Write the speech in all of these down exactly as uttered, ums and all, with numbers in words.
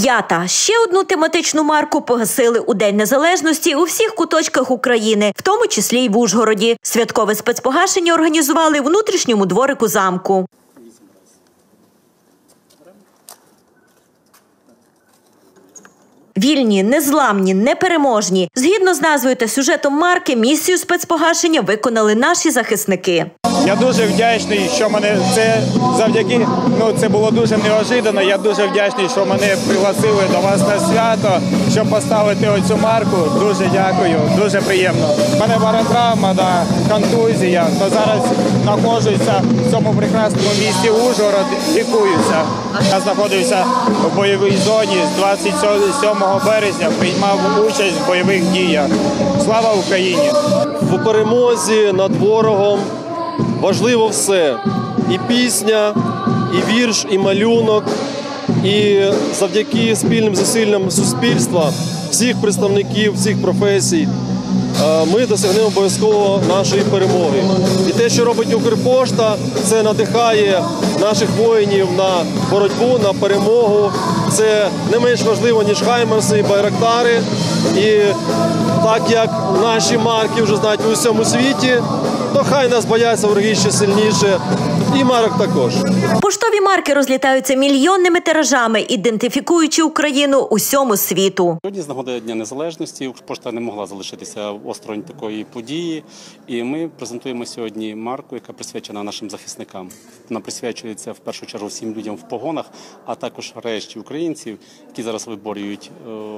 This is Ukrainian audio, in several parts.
П'ята. Ще одну тематичну марку погасили у День Незалежності у всіх куточках України, в тому числі й в Ужгороді. Святкове спецпогашення організували у внутрішньому дворику замку. Вільні, незламні, непереможні. Згідно з назвою та сюжетом марки, місію спецпогашення виконали наші захисники. Я дуже вдячний, що мене це завдяки, ну це було дуже неожиданно. Я дуже вдячний, що мене пригласили до вас на свято, щоб поставити оцю марку. Дуже дякую, дуже приємно. У мене баротравма, да, контузія, то зараз знаходжуся в цьому прекрасному місті Ужгород, лікуюся. Я знаходився в бойовій зоні з двадцять сьомого березня, приймав участь в бойових діях. Слава Україні! В перемозі над ворогом важливо все. І пісня, і вірш, і малюнок. І завдяки спільним зусиллям суспільства, всіх представників, всіх професій, ми досягнемо обов'язково нашої перемоги. І те, що робить Укрпошта, це надихає наших воїнів на боротьбу, на перемогу. Це не менш важливо, ніж хаймерси і байрактари. І так як наші марки вже знають у всьому світі, то хай нас бояться вороги ще сильніше. І марок також. Поштові марки розлітаються мільйонними тиражами, ідентифікуючи Україну усьому світу. Сьогодні, з нагоди Дня Незалежності, Укрпошта не могла залишитися осторонь такої події. І ми презентуємо сьогодні марку, яка присвячена нашим захисникам. Вона присвячується в першу чергу всім людям в погонах, а також решті українців, які зараз виборюють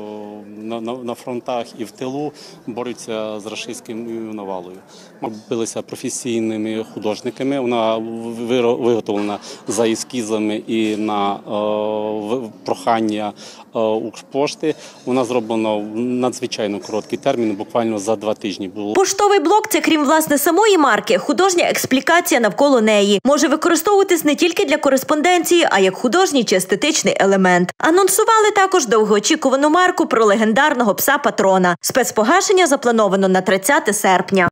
на, на, на фронтах і в тилу, борються з рашистською навалою. Ми билися професійними художниками. Вона виготовлена за ескізами і на е, прохання е, Укрпошти. Вона зроблена в надзвичайно короткий термін, буквально за два тижні було. Поштовий блок – це, крім власне самої марки, художня експлікація навколо неї. Може використовуватись не тільки для кореспонденції, а як художній чи естетичний елемент. Анонсували також довгоочікувану марку про легендарного пса-патрона. Спецпогашення заплановано на тридцяте серпня.